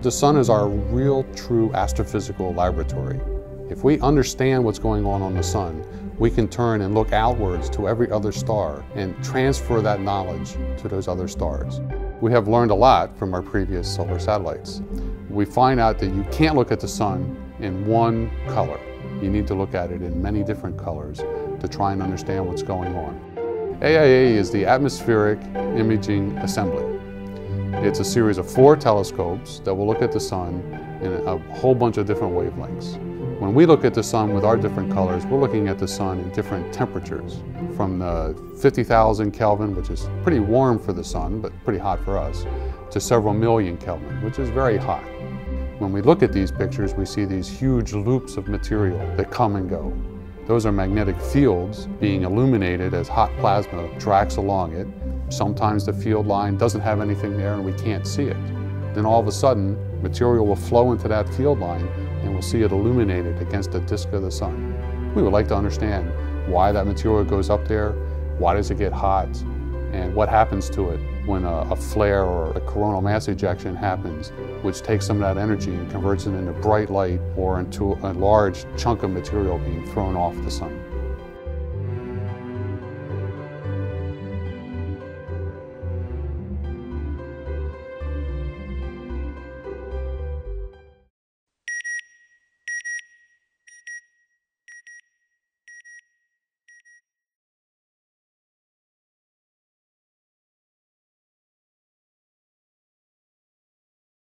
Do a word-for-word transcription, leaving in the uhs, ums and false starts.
The sun is our real, true astrophysical laboratory. If we understand what's going on on the sun, we can turn and look outwards to every other star and transfer that knowledge to those other stars. We have learned a lot from our previous solar satellites. We find out that you can't look at the sun in one color. You need to look at it in many different colors to try and understand what's going on. A I A is the Atmospheric Imaging Assembly. It's a series of four telescopes that will look at the sun in a whole bunch of different wavelengths. When we look at the sun with our different colors, we're looking at the sun in different temperatures, from the fifty thousand Kelvin, which is pretty warm for the sun, but pretty hot for us, to several million Kelvin, which is very hot. When we look at these pictures, we see these huge loops of material that come and go. Those are magnetic fields being illuminated as hot plasma tracks along it. Sometimes the field line doesn't have anything there and we can't see it. Then all of a sudden, material will flow into that field line and we'll see it illuminated against the disk of the sun. We would like to understand why that material goes up there, why does it get hot, and what happens to it when a, a flare or a coronal mass ejection happens, which takes some of that energy and converts it into bright light or into a large chunk of material being thrown off the sun.